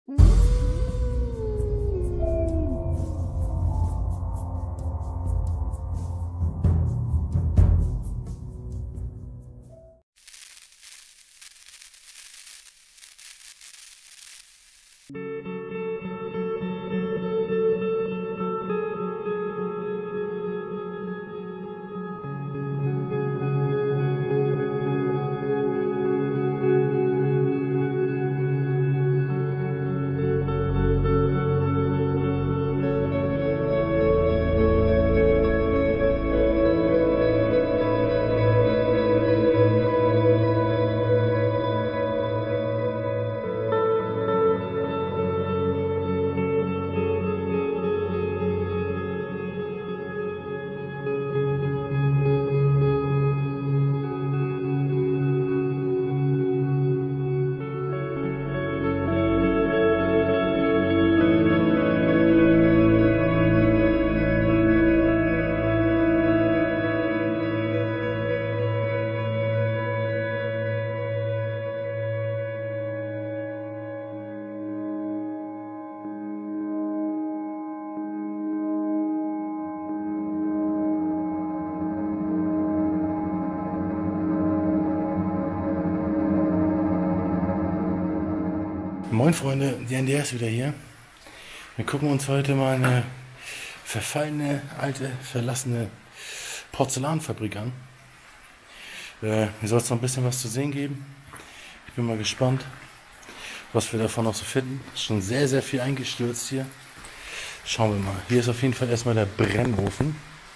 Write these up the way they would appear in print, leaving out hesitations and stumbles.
Moin Freunde, die NDR ist wieder hier. Wir gucken uns heute mal eine verfallene, alte, verlassene Porzellanfabrik an. Mir soll es noch ein bisschen was zu sehen geben. Ich bin mal gespannt, was wir davon noch so finden. Ist schon sehr, sehr viel eingestürzt hier. Schauen wir mal. Hier ist auf jeden Fall erstmal der Brennofen.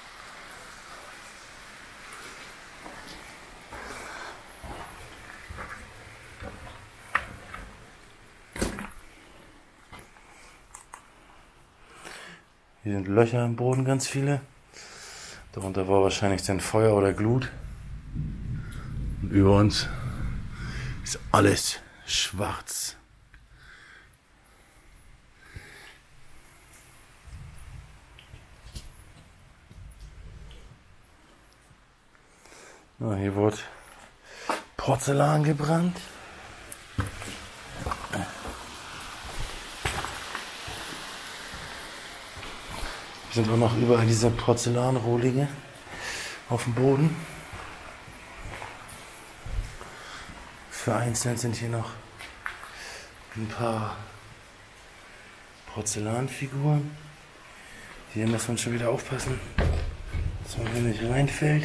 Hier sind Löcher im Boden, ganz viele. Darunter war wahrscheinlich dann Feuer oder Glut. Und über uns ist alles schwarz. Ja, hier wurde Porzellan gebrannt. Hier sind auch noch überall diese Porzellanrohlinge auf dem Boden. Vereinzelt sind hier noch ein paar Porzellanfiguren. Hier muss man schon wieder aufpassen, dass man hier nicht reinfällt.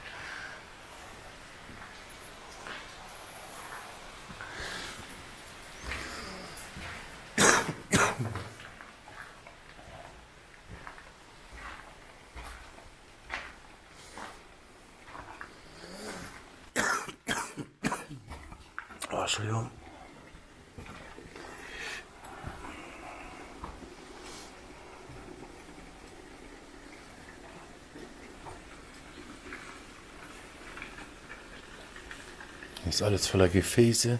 Oh, Entschuldigung. Hier ist alles voller Gefäße.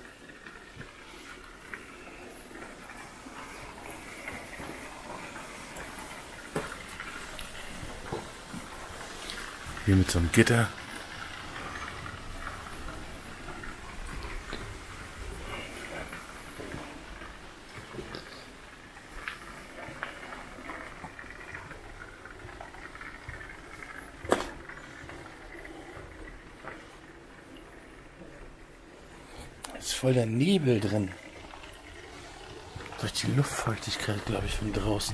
Hier mit so einem Gitter. Ist voll der Nebel drin. Durch die Luftfeuchtigkeit, glaube ich, von draußen.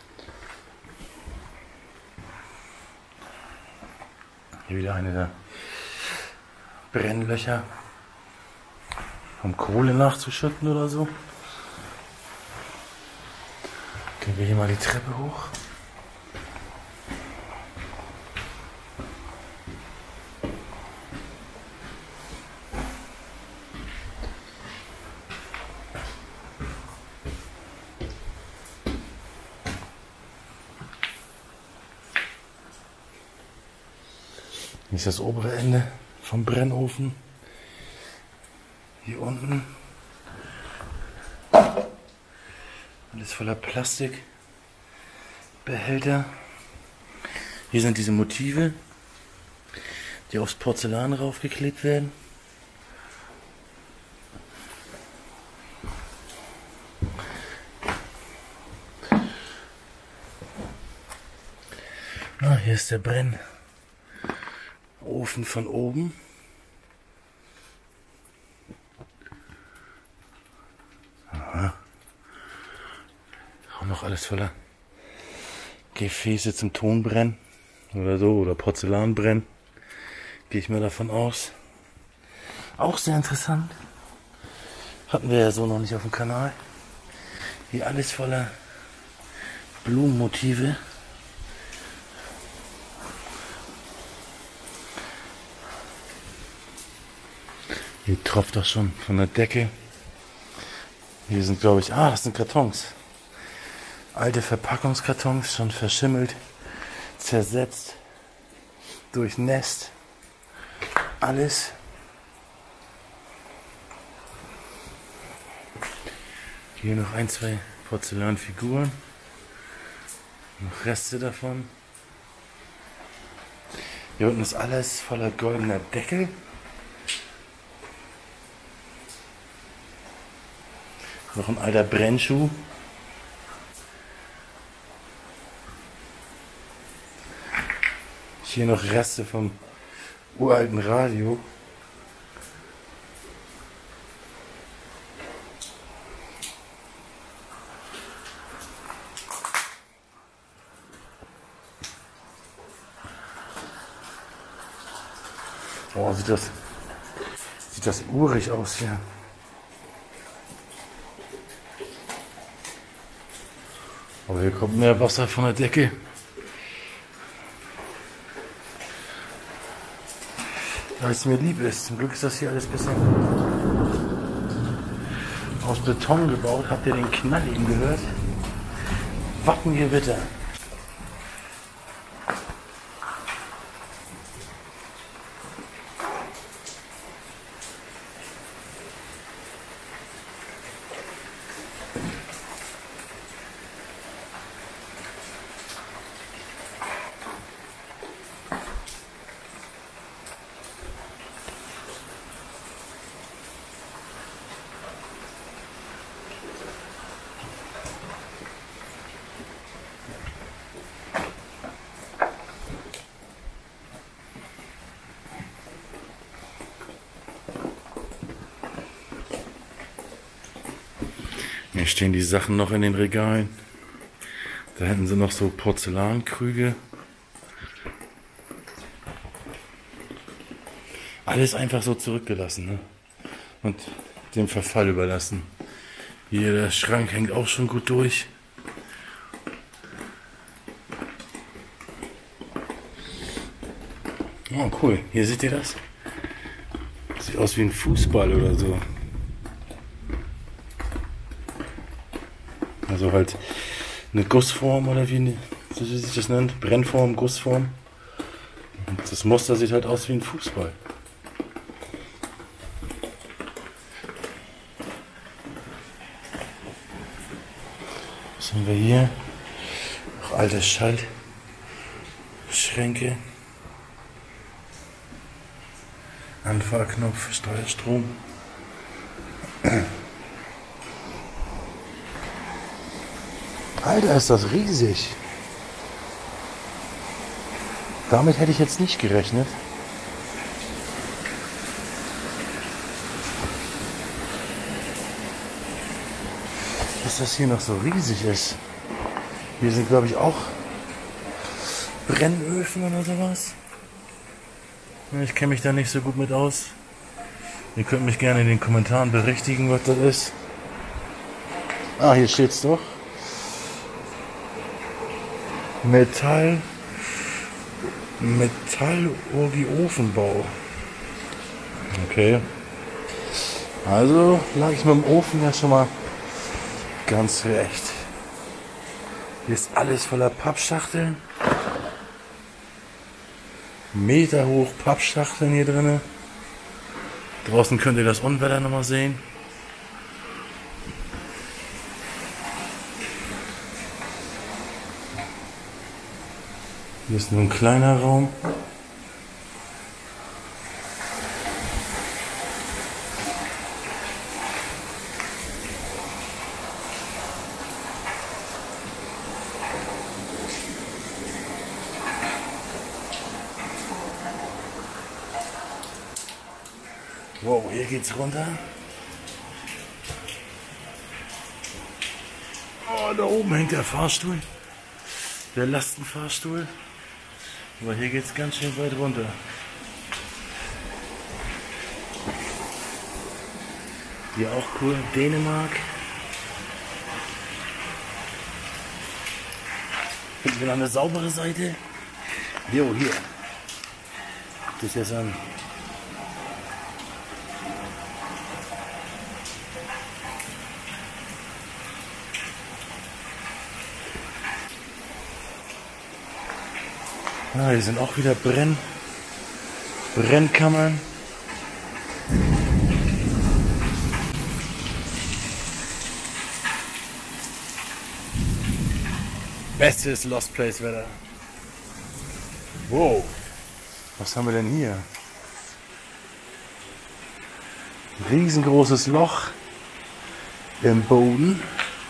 Hier wieder eine der Brennlöcher, um Kohle nachzuschütten oder so. Gehen wir hier mal die Treppe hoch. Hier ist das obere Ende vom Brennofen. Hier unten. Alles voller Plastikbehälter. Hier sind diese Motive, die aufs Porzellan raufgeklebt werden. hier ist der Brennofen von oben. Aha. Auch noch alles voller Gefäße zum Tonbrennen oder so, oder Porzellanbrennen. Gehe ich mal davon aus. Auch sehr interessant. Hatten wir ja so noch nicht auf dem Kanal. Hier alles voller Blumenmotive. Hier tropft das schon von der Decke. Hier sind, glaube ich, das sind Kartons. Alte Verpackungskartons, schon verschimmelt, zersetzt, durchnässt. Alles. Hier noch ein, zwei Porzellanfiguren. Noch Reste davon. Hier unten ist alles voller goldener Deckel. Noch ein alter Brennschuh. Hier noch Reste vom uralten Radio. Oh, sieht das urig aus hier. Aber hier kommt mehr Wasser von der Decke. Weil es mir lieb ist. Zum Glück ist das hier alles ein bisschen aus Beton gebaut. Habt ihr den Knall eben gehört? Wappengewitter. Hier stehen die Sachen noch in den Regalen. Da hinten sind noch so Porzellankrüge. Alles einfach so zurückgelassen, ne? Und dem Verfall überlassen. Hier der Schrank hängt auch schon gut durch. Oh cool, hier seht ihr das? Sieht aus wie ein Fußball oder so. Also halt eine Gussform oder wie sich das nennt. Brennform, Gussform. Und das Muster sieht halt aus wie ein Fußball. Was haben wir hier? Noch alte Schaltschränke. Anfahrknopf, Steuerstrom. Alter, ist das riesig. Damit hätte ich jetzt nicht gerechnet. Dass das hier noch so riesig ist. Hier sind, glaube ich, auch Brennöfen oder sowas. Ich kenne mich da nicht so gut mit aus. Ihr könnt mich gerne in den Kommentaren berichtigen, was das ist. Hier steht's doch. Metallurgie-Ofenbau. Okay. Also lag ich mit dem Ofen ja schon mal ganz recht. Hier ist alles voller Pappschachteln. Meter hoch Pappschachteln hier drin. Draußen könnt ihr das Unwetter nochmal sehen. Hier ist nur ein kleiner Raum. Wow, hier geht's runter. Oh, da oben hängt der Fahrstuhl. Der Lastenfahrstuhl. Aber hier geht's ganz schön weit runter. Hier auch cool, Dänemark. Finden wir noch eine saubere Seite? Jo, hier. Guck dich das an. Ah, hier sind auch wieder Brennkammern. Bestes Lost Place Wetter. Wow. Was haben wir denn hier? Ein riesengroßes Loch im Boden.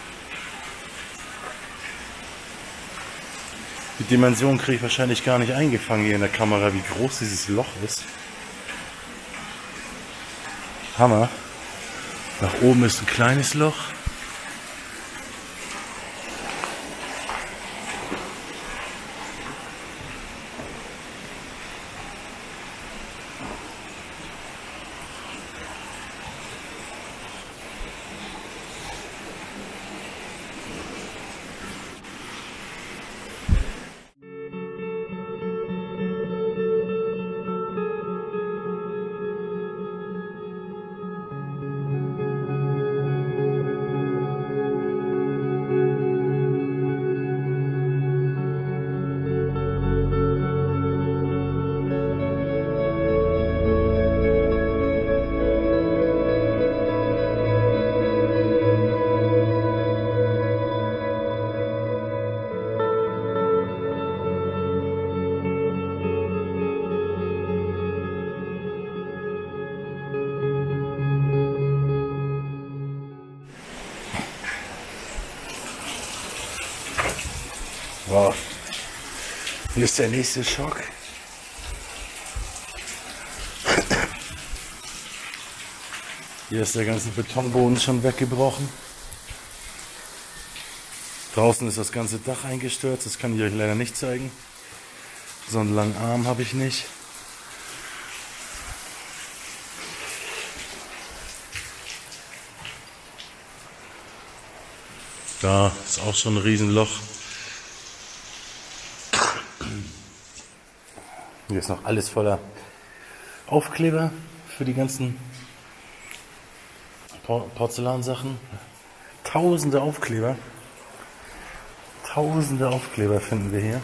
Die Dimension kriege ich wahrscheinlich gar nicht eingefangen hier in der Kamera, wie groß dieses Loch ist. Hammer. Nach oben ist ein kleines Loch. Wow. Hier ist der nächste Schock. Hier ist der ganze Betonboden schon weggebrochen. Draußen ist das ganze Dach eingestürzt. Das kann ich euch leider nicht zeigen. So einen langen Arm habe ich nicht. Da ist auch schon ein Riesenloch. Hier ist noch alles voller Aufkleber für die ganzen Porzellansachen. Tausende Aufkleber. Tausende Aufkleber finden wir hier.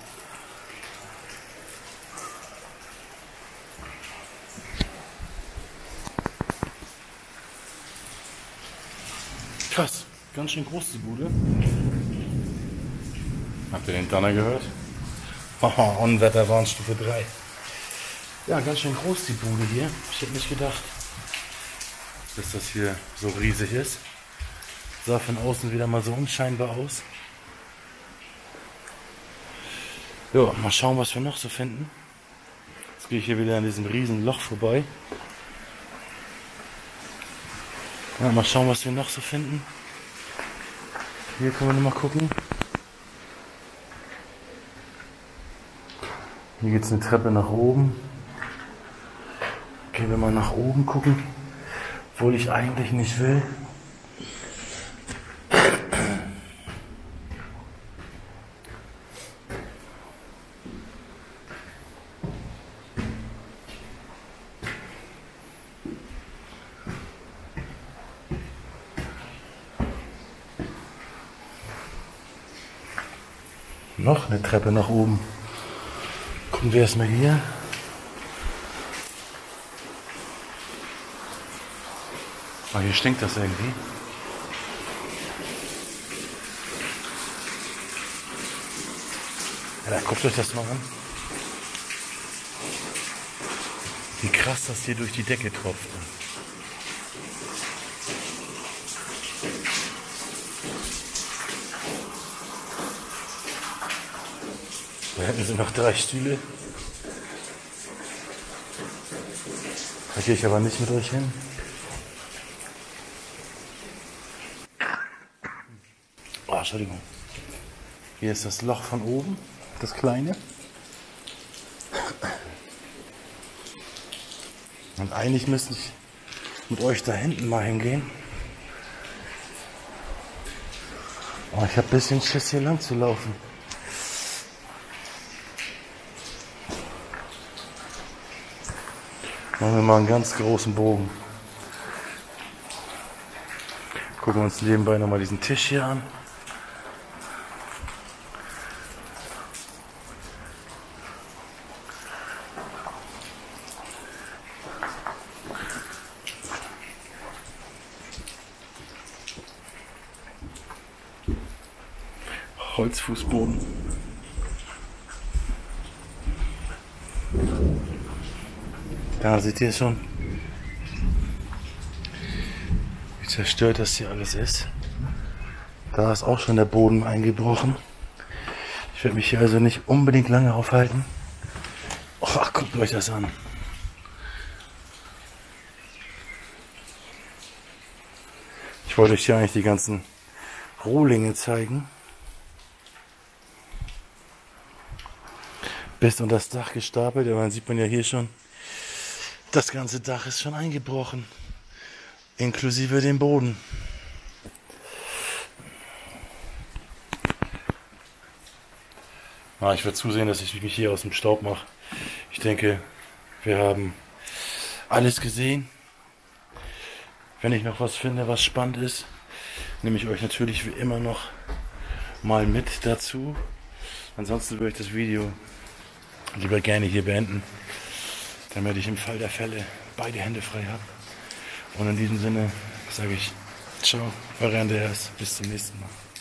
Krass, ganz schön groß die Bude. Habt ihr den Donner gehört? Haha, Unwetterwarnstufe 3. Ja, ganz schön groß die Bude hier. Ich hätte nicht gedacht, dass das hier so riesig ist. Sah von außen wieder mal so unscheinbar aus. Ja, mal schauen, was wir noch so finden. Jetzt gehe ich hier wieder an diesem riesen Loch vorbei. Ja, mal schauen, was wir noch so finden. Hier können wir noch mal gucken. Hier geht es eine Treppe nach oben. Gehen wir mal nach oben gucken, obwohl ich eigentlich nicht will. Noch eine Treppe nach oben. Gucken wir erstmal hier. Oh, hier stinkt das irgendwie. Ja, guckt euch das mal an. Wie krass das hier durch die Decke tropft. Da hinten sind noch 3 Stühle. Da gehe ich aber nicht mit euch hin. Oh, Entschuldigung. Hier ist das Loch von oben, das kleine. Und eigentlich müsste ich mit euch da hinten mal hingehen. Oh, ich habe ein bisschen Schiss, hier lang zu laufen. Machen wir mal einen ganz großen Bogen. Gucken wir uns nebenbei nochmal diesen Tisch hier an. Holzfußboden. Da seht ihr schon, wie zerstört das hier alles ist. Da ist auch schon der Boden eingebrochen. Ich werde mich hier also nicht unbedingt lange aufhalten. Oh, guckt euch das an. Ich wollte euch hier eigentlich die ganzen Rohlinge zeigen. Bis unter das Dach gestapelt, aber dann sieht man ja hier schon, das ganze Dach ist schon eingebrochen, inklusive dem Boden. Ich werde zusehen, dass ich mich hier aus dem Staub mache. Ich denke, wir haben alles gesehen. Wenn ich noch was finde, was spannend ist, nehme ich euch natürlich wie immer noch mal mit dazu. Ansonsten würde ich das Video lieber gerne hier beenden, damit ich im Fall der Fälle beide Hände frei habe. Und in diesem Sinne sage ich ciao, euer Andreas, bis zum nächsten Mal.